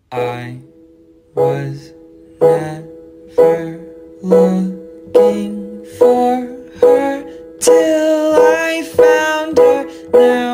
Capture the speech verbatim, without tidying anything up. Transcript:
I was never looking for her till I found her. Now